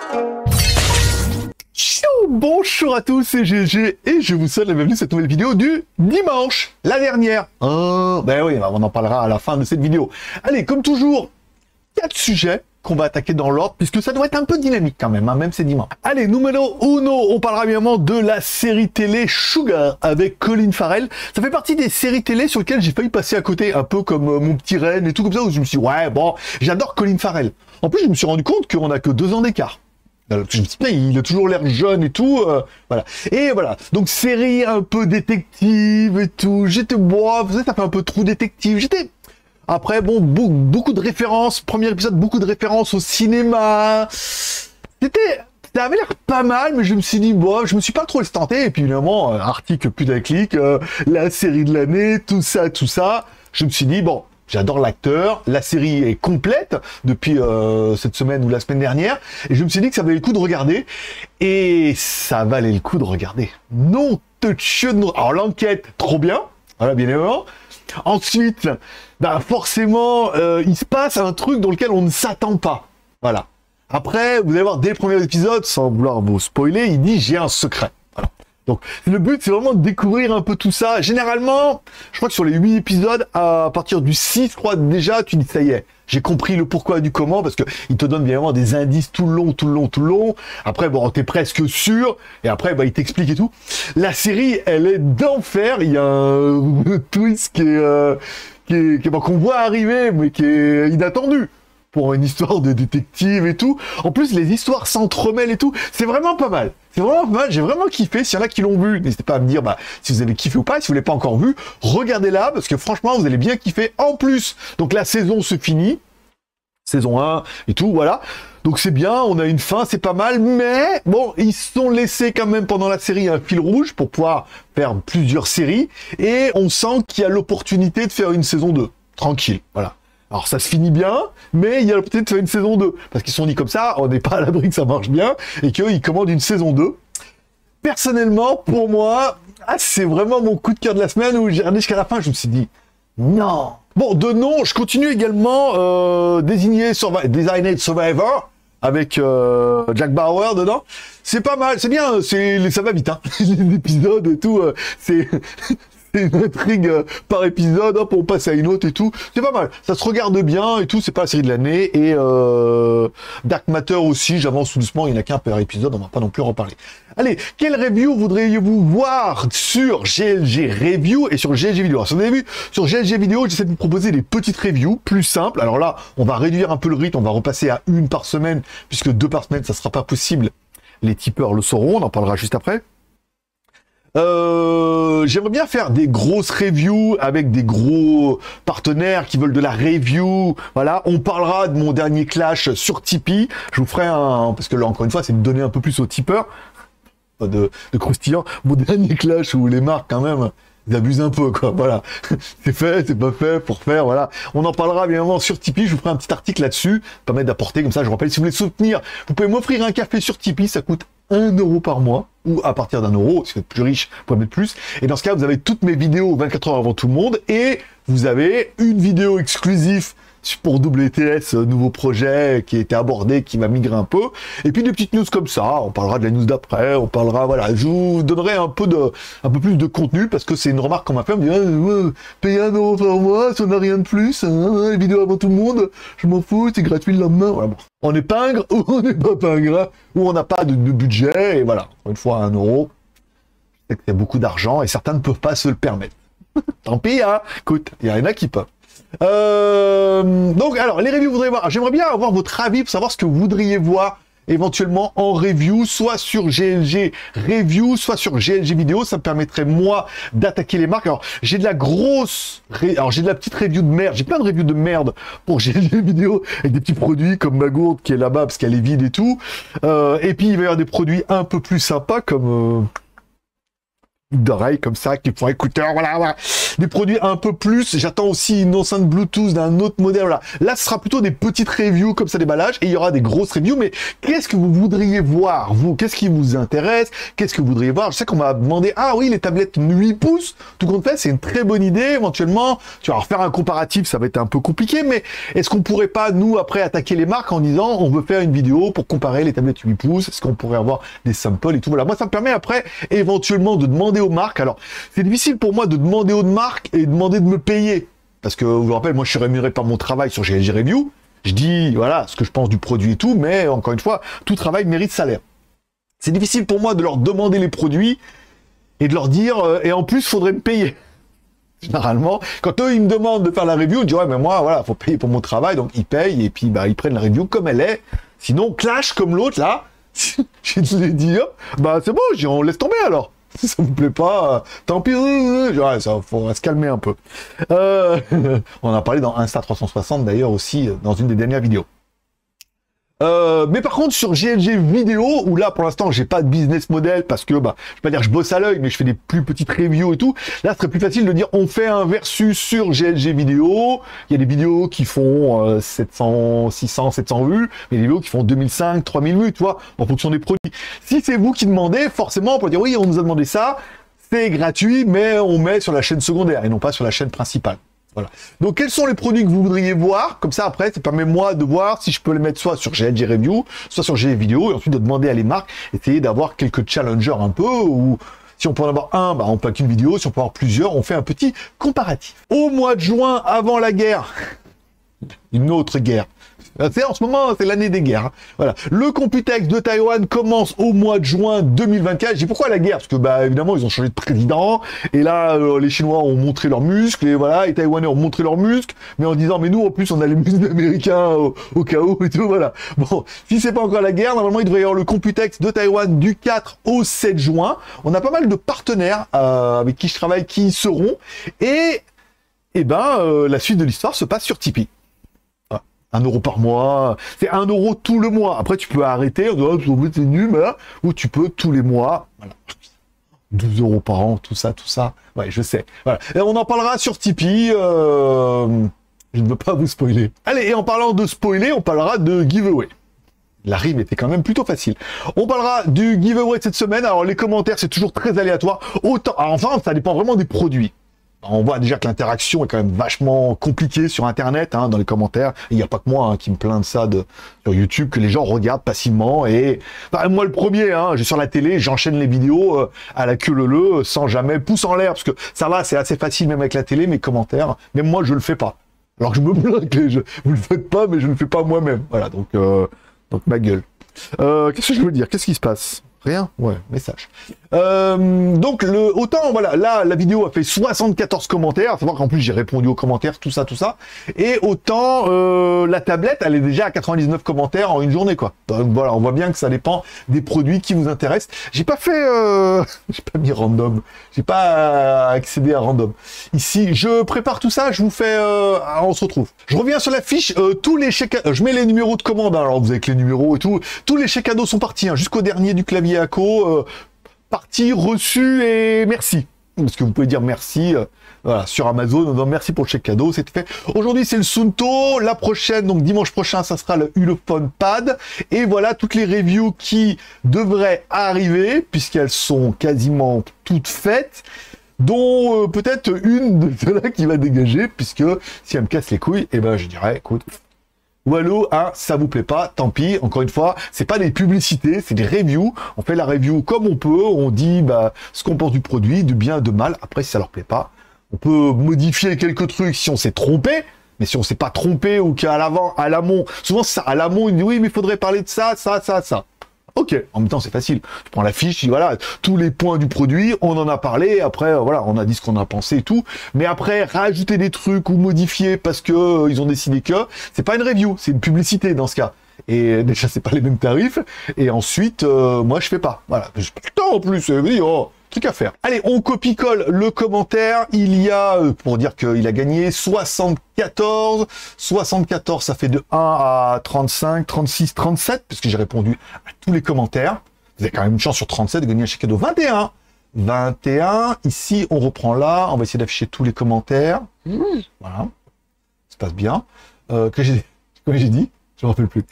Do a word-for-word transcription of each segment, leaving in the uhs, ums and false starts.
Bonjour à tous, c'est G G et je vous souhaite la bienvenue à cette nouvelle vidéo du dimanche, la dernière. Oh, ben oui, on en parlera à la fin de cette vidéo. Allez, comme toujours, quatre sujets qu'on va attaquer dans l'ordre, puisque ça doit être un peu dynamique quand même, hein, même c'est dimanche. Allez, numéro uno, on parlera évidemment de la série télé Sugar avec Colin Farrell. Ça fait partie des séries télé sur lesquelles j'ai failli passer à côté, un peu comme euh, Mon Petit Reine et tout comme ça, où je me suis dit, ouais, bon, j'adore Colin Farrell. En plus, je me suis rendu compte qu'on a que deux ans d'écart. Alors, je me dis, il a toujours l'air jeune et tout, euh, voilà. Et voilà, donc série un peu détective et tout. J'étais, bon, vous savez, ça fait un peu trop détective. J'étais... Après, bon, beaucoup, beaucoup de références. Premier épisode, beaucoup de références au cinéma. C'était... Ça avait l'air pas mal, mais je me suis dit, bon, je me suis pas trop laissé tenter. Et puis, évidemment, euh, article putaclic, euh, la série de l'année, tout ça, tout ça. Je me suis dit, bon... J'adore l'acteur, la série est complète depuis euh, cette semaine ou la semaine dernière, et je me suis dit que ça valait le coup de regarder, et ça valait le coup de regarder. Non, touch, non. Alors l'enquête, trop bien, voilà, bien évidemment. Ensuite, bah forcément, euh, il se passe un truc dans lequel on ne s'attend pas, voilà. Après, vous allez voir, dès le premier épisode, sans vouloir vous spoiler, il dit « j'ai un secret ». Donc, le but, c'est vraiment de découvrir un peu tout ça. Généralement, je crois que sur les huit épisodes, à partir du six, je crois, déjà, tu dis, ça y est, j'ai compris le pourquoi du comment, parce que il te donne bien évidemment des indices tout le long, tout le long, tout le long. Après, bon, t'es presque sûr, et après, bah, il t'explique et tout. La série, elle est d'enfer. Il y a un twist qui est, euh, qui est, qui est, bon, qu'on voit arriver, mais qui est inattendu. Pour une histoire de détective et tout. En plus, les histoires s'entremêlent et tout. C'est vraiment pas mal. C'est vraiment pas mal. J'ai vraiment kiffé. S'il y en a qui l'ont vu, n'hésitez pas à me dire bah, si vous avez kiffé ou pas. Si vous l'avez pas encore vu, regardez-la parce que franchement, vous allez bien kiffer. En plus, donc la saison se finit. Saison un et tout, voilà. Donc c'est bien, on a une fin, c'est pas mal. Mais bon, ils se sont laissés quand même pendant la série un fil rouge pour pouvoir faire plusieurs séries. Et on sent qu'il y a l'opportunité de faire une saison deux. Tranquille, voilà. Alors ça se finit bien, mais il y a peut-être faire une saison deux. Parce qu'ils se sont dit comme ça, on n'est pas à l'abri que ça marche bien, et qu'ils commandent une saison deux. Personnellement, pour moi, ah, c'est vraiment mon coup de cœur de la semaine où j'ai regardé jusqu'à la fin, je me suis dit, non. Bon, de nom, je continue également euh, désigné Survi Designated Survivor, avec euh, Jack Bauer dedans. C'est pas mal, c'est bien, c'est ça va vite, hein. Les épisodes et tout, euh, c'est... C'est une intrigue euh, par épisode, hop, on passe à une autre et tout. C'est pas mal, ça se regarde bien et tout, c'est pas la série de l'année. Et euh, Dark Matter aussi, j'avance tout doucement, il n'y en a qu'un par épisode, on va pas non plus en reparler. Allez, quelle review voudriez-vous voir sur G L G Review et sur G L G Vidéo? Alors, si vous avez vu, sur G L G Vidéo, j'essaie de vous proposer des petites reviews plus simples. Alors là, on va réduire un peu le rythme, on va repasser à une par semaine, puisque deux par semaine, ça sera pas possible. Les tipeurs le sauront, on en parlera juste après. Euh, j'aimerais bien faire des grosses reviews avec des gros partenaires qui veulent de la review. Voilà, on parlera de mon dernier clash sur Tipeee. Je vous ferai un... Parce que là, encore une fois, c'est de donner un peu plus aux tipeurs de, de croustillant. Mon dernier clash où les marques, quand même, ils abusent un peu, quoi. Voilà, c'est fait, c'est pas fait, pour faire, voilà. On en parlera, bien évidemment, sur Tipeee. Je vous ferai un petit article là-dessus, permettre d'apporter, comme ça, je vous rappelle, si vous voulez soutenir, vous pouvez m'offrir un café sur Tipeee, ça coûte un euro par mois, ou à partir d'un euro, si vous êtes plus riche, vous pouvez mettre plus. Et dans ce cas, vous avez toutes mes vidéos vingt-quatre heures avant tout le monde, et vous avez une vidéo exclusive pour W T S, nouveau projet qui a été abordé, qui va migrer un peu, et puis des petites news comme ça, on parlera de la news d'après, on parlera, voilà, je vous donnerai un peu de, un peu plus de contenu, parce que c'est une remarque qu'on m'a fait, on me dit, ah, ouais, payer un euro par mois, ça n'a rien de plus, hein, les vidéos avant tout le monde, je m'en fous, c'est gratuit le lendemain, voilà, bon. On est pingre, ou on n'est pas pingre, hein, ou on n'a pas de, de budget, et voilà, encore une fois, un euro, je sais que c'est beaucoup d'argent, et certains ne peuvent pas se le permettre. Tant pis, hein, écoute, il y en a qui peuvent. Euh, donc, alors, les reviews, vous voudriez voir. J'aimerais bien avoir votre avis pour savoir ce que vous voudriez voir éventuellement en review, soit sur G L G Review, soit sur G L G Vidéo. Ça me permettrait, moi, d'attaquer les marques. Alors, j'ai de la grosse... Ré... Alors, j'ai de la petite review de merde. J'ai plein de reviews de merde pour G L G Vidéo avec des petits produits comme ma gourde qui est là-bas parce qu'elle est vide et tout. Euh, et puis, il va y avoir des produits un peu plus sympas comme... Euh... d'oreilles comme ça, qui font écouteurs, voilà, voilà. des produits un peu plus. J'attends aussi une enceinte Bluetooth d'un autre modèle. Voilà. Là, ce sera plutôt des petites reviews comme ça déballage et il y aura des grosses reviews. Mais qu'est-ce que vous voudriez voir, vous? Qu'est-ce qui vous intéresse? Qu'est-ce que vous voudriez voir? Je sais qu'on m'a demandé, ah oui, les tablettes huit pouces, tout compte fait, c'est une très bonne idée. Éventuellement, tu vas refaire un comparatif, ça va être un peu compliqué, mais est-ce qu'on pourrait pas, nous, après, attaquer les marques en disant, on veut faire une vidéo pour comparer les tablettes huit pouces? Est-ce qu'on pourrait avoir des samples et tout? Voilà. Moi, ça me permet après, éventuellement, de demander aux marques. Alors, c'est difficile pour moi de demander aux marques et demander de me payer. Parce que, vous vous rappelez, moi, je suis rémunéré par mon travail sur G L G Review. Je dis, voilà, ce que je pense du produit et tout, mais encore une fois, tout travail mérite salaire. C'est difficile pour moi de leur demander les produits et de leur dire, euh, et en plus, il faudrait me payer. Généralement, quand eux, ils me demandent de faire la review, je dis, ouais, mais moi, voilà, faut payer pour mon travail, donc ils payent, et puis, bah, ils prennent la review comme elle est. Sinon, clash comme l'autre, là, je vais les dire, bah, c'est bon, je dis, on laisse tomber, alors. Si ça vous plaît pas, euh, tant pis, ouais, ça faudra se calmer un peu. Euh, on en a parlé dans Insta trois cent soixante, d'ailleurs, aussi, dans une des dernières vidéos. Euh, mais par contre sur G L G vidéo, où là pour l'instant j'ai pas de business model parce que bah je vais pas dire que je bosse à l'œil, mais je fais des plus petites reviews et tout, là ce serait plus facile de dire on fait un versus sur G L G vidéo. Il y a des vidéos qui font euh, sept cents, six cents, sept cents vues, mais des vidéos qui font deux mille cinq, trois mille vues, tu vois, en fonction des produits. Si c'est vous qui demandez, forcément on peut dire oui, on nous a demandé ça, c'est gratuit, mais on met sur la chaîne secondaire et non pas sur la chaîne principale. Voilà. Donc, quels sont les produits que vous voudriez voir? Comme ça, après, ça permet moi de voir si je peux les mettre soit sur G L G Review, soit sur G L G Vidéo, et ensuite de demander à les marques, essayer d'avoir quelques challengers un peu, ou si on peut en avoir un, bah, on plaque une vidéo, si on peut en avoir plusieurs, on fait un petit comparatif. Au mois de juin, avant la guerre, une autre guerre. C'est en ce moment, c'est l'année des guerres. Hein. Voilà. Le Computex de Taïwan commence au mois de juin deux mille vingt-quatre. Je dis pourquoi la guerre? Parce que bah évidemment ils ont changé de président et là euh, les Chinois ont montré leurs muscles et voilà, les Taïwanais ont montré leurs muscles, mais en disant mais nous en plus on a les muscles américains au, au cas où et tout. Voilà. Bon, si c'est pas encore la guerre, normalement il devrait y avoir le Computex de Taïwan du quatre au sept juin. On a pas mal de partenaires euh, avec qui je travaille qui y seront et et ben euh, la suite de l'histoire se passe sur Tipeee. Un euro par mois, c'est un euro tout le mois. Après, tu peux arrêter, on doit c'est nul, mais là, ou tu peux tous les mois, voilà. douze euros par an, tout ça, tout ça. Ouais, je sais. Voilà. Et on en parlera sur Tipeee. Euh... Je ne veux pas vous spoiler. Allez, et en parlant de spoiler, on parlera de giveaway. La rime était quand même plutôt facile. On parlera du giveaway de cette semaine. Alors, les commentaires, c'est toujours très aléatoire. Autant, alors, enfin, ça dépend vraiment des produits. On voit déjà que l'interaction est quand même vachement compliquée sur Internet, hein, dans les commentaires. Il n'y a pas que moi hein, qui me plaint de ça de, sur YouTube, que les gens regardent passivement. Et bah, moi, le premier, hein, j'ai sur la télé, j'enchaîne les vidéos euh, à la queue leu-leu, sans jamais pouce en l'air, parce que ça va, c'est assez facile même avec la télé, mes commentaires. Même moi, je le fais pas. Alors que je me plains que je, vous le faites pas, mais je ne le fais pas moi-même. Voilà, donc, euh, donc ma gueule. Euh, Qu'est-ce que je veux dire? Qu'est-ce qui se passe? Rien? Ouais, message. Euh, donc, le, autant, voilà, là, la vidéo a fait soixante-quatorze commentaires, à savoir qu'en plus, j'ai répondu aux commentaires, tout ça, tout ça, et autant, euh, la tablette, elle est déjà à quatre-vingt-dix-neuf commentaires en une journée, quoi. Donc, voilà, on voit bien que ça dépend des produits qui vous intéressent. J'ai pas fait, euh, j'ai pas mis random, j'ai pas accédé à random. Ici, je prépare tout ça, je vous fais, euh, on se retrouve. Je reviens sur la fiche, euh, tous les chèques, euh, je mets les numéros de commande, hein, alors vous avez que les numéros et tout, tous les chèques cadeaux sont partis, hein, jusqu'au dernier du clavier à co, euh, parti, reçu et merci. Parce que vous pouvez dire merci euh, voilà, sur Amazon, en disant merci pour le chèque cadeau, c'est fait. Aujourd'hui, c'est le Suunto. La prochaine, donc dimanche prochain, ça sera le Ulefone Pad. Et voilà toutes les reviews qui devraient arriver, puisqu'elles sont quasiment toutes faites. Dont euh, peut-être une de celles-là qui va dégager, puisque si elle me casse les couilles, eh ben je dirais, écoute... Wallo, hein, ça vous plaît pas, tant pis, encore une fois, c'est pas des publicités, c'est des reviews, on fait la review comme on peut, on dit bah, ce qu'on pense du produit, du bien, de mal, après si ça leur plaît pas, on peut modifier quelques trucs si on s'est trompé, mais si on s'est pas trompé ou qu'à l'avant, à l'amont, souvent c'est ça, à l'amont, il dit oui mais il faudrait parler de ça, ça, ça, ça. Ok, en même temps c'est facile, je prends la fiche, je dis voilà, tous les points du produit, on en a parlé, après euh, voilà, on a dit ce qu'on a pensé et tout, mais après rajouter des trucs ou modifier parce que euh, ils ont décidé que, c'est pas une review, c'est une publicité dans ce cas. Et déjà c'est pas les mêmes tarifs, et ensuite, euh, moi je fais pas, voilà, j'ai pas le temps en plus, euh, oui, oh, truc à faire. Allez, on copie-colle le commentaire, il y a, euh, pour dire qu'il a gagné, soixante-quatorze, soixante-quatorze, ça fait de un à trente-cinq, trente-six, trente-sept, parce que j'ai répondu à tous les commentaires. Vous avez quand même une chance sur trente-sept de gagner un chèque cadeau. vingt et un, vingt et un. Ici, on reprend là. On va essayer d'afficher tous les commentaires. Voilà. Ça se passe bien. Euh, que j'ai dit, je ne me rappelle plus.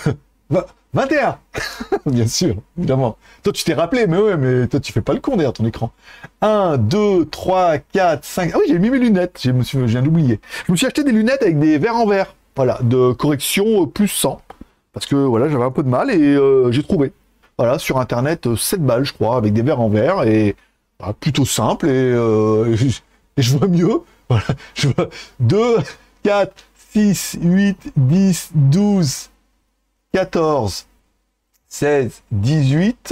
vingt et un. Bien sûr, évidemment. Toi, tu t'es rappelé, mais ouais, mais toi, tu fais pas le con derrière ton écran. un, deux, trois, quatre, cinq. Ah oui, j'ai mis mes lunettes. Je me suis, je viens d'oublier. Je me suis acheté des lunettes avec des verres en verre. Voilà, de correction plus cent. Parce que voilà, j'avais un peu de mal et euh, j'ai trouvé. Voilà, sur internet, sept balles, je crois, avec des verres en verre. Et bah, plutôt simple. Et, euh, et, je, et je vois mieux. Voilà, je vois deux, quatre, six, huit, dix, douze, quatorze, seize, dix-huit,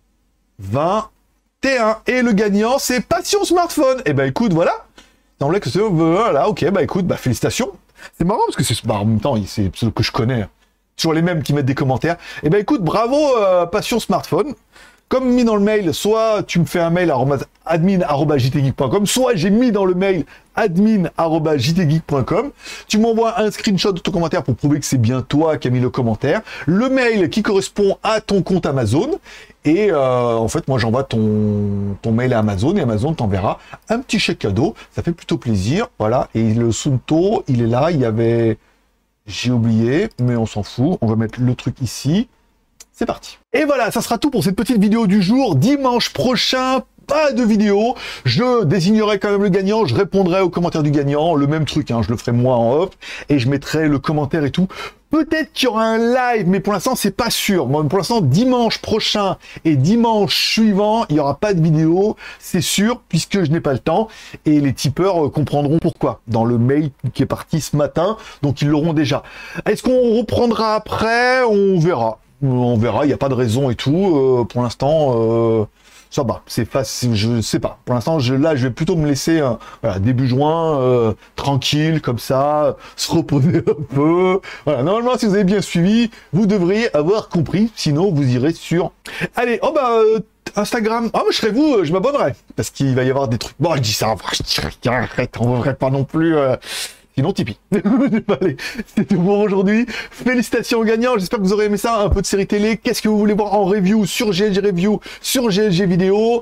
vingt et un. Et le gagnant, c'est Passion Smartphone. Et ben écoute, voilà. Il semblait que c'est... Voilà, ok, bah écoute, bah félicitations. C'est marrant parce que c'est... Bah, en même temps, c'est ceux que je connais. Toujours les mêmes qui mettent des commentaires. Et ben écoute, bravo euh, Passion Smartphone. Comme mis dans le mail, soit tu me fais un mail admin arobase j t geek point com, soit j'ai mis dans le mail admin arobase j t geek point com. Tu m'envoies un screenshot de ton commentaire pour prouver que c'est bien toi qui as mis le commentaire. Le mail qui correspond à ton compte Amazon. Et euh, en fait, moi, j'envoie ton, ton mail à Amazon et Amazon t'enverra un petit chèque cadeau. Ça fait plutôt plaisir. Voilà. Et le Sunto, il est là. Il y avait... J'ai oublié, mais on s'en fout. On va mettre le truc ici. C'est parti. Et voilà, ça sera tout pour cette petite vidéo du jour. Dimanche prochain, pas de vidéo. Je désignerai quand même le gagnant. Je répondrai aux commentaires du gagnant. Le même truc, hein, je le ferai moi en off. Et je mettrai le commentaire et tout. Peut-être qu'il y aura un live, mais pour l'instant, c'est pas sûr. Bon, pour l'instant, dimanche prochain et dimanche suivant, il n'y aura pas de vidéo. C'est sûr, puisque je n'ai pas le temps. Et les tipeurs comprendront pourquoi. Dans le mail qui est parti ce matin. Donc, ils l'auront déjà. Est-ce qu'on reprendra après? On verra. On verra, il n'y a pas de raison et tout. Euh, pour l'instant, euh, ça va, c'est facile, je sais pas. Pour l'instant, je, là, je vais plutôt me laisser euh, voilà, début juin, euh, tranquille, comme ça, se reposer un peu. Voilà, normalement, si vous avez bien suivi, vous devriez avoir compris. Sinon, vous irez sur... Allez, oh bah... Euh, Instagram, ah, oh, je serais vous, je m'abonnerai. Parce qu'il va y avoir des trucs... Bon, je dis ça, arrête, on ne devrait pas non plus... Euh... Sinon, Tipeee. Allez, c'est tout pour aujourd'hui. Félicitations aux gagnants. J'espère que vous aurez aimé ça. Un peu de série télé. Qu'est-ce que vous voulez voir en review sur G L G Review, sur G L G Vidéo,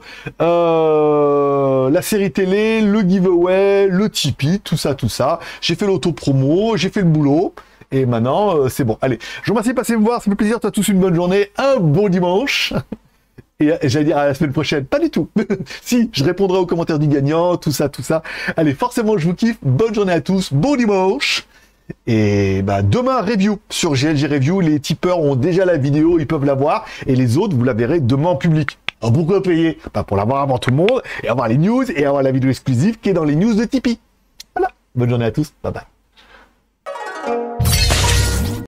euh, la série télé, le giveaway, le Tipeee, tout ça, tout ça. J'ai fait l'auto-promo, j'ai fait le boulot. Et maintenant, euh, c'est bon. Allez, je vous remercie de passer me voir. Ça me fait plaisir. À tous une bonne journée. Un bon dimanche. Et j'allais dire à la semaine prochaine, pas du tout. Si, je répondrai aux commentaires du gagnant, tout ça, tout ça. Allez, forcément, je vous kiffe. Bonne journée à tous, bon dimanche. Et bah, demain, review sur G L G Review. Les tipeurs ont déjà la vidéo, ils peuvent la voir. Et les autres, vous la verrez demain en public. Alors, pourquoi payer? Bah, pour l'avoir avant tout le monde, et avoir les news, et avoir la vidéo exclusive qui est dans les news de Tipeee. Voilà. Bonne journée à tous. Bye bye.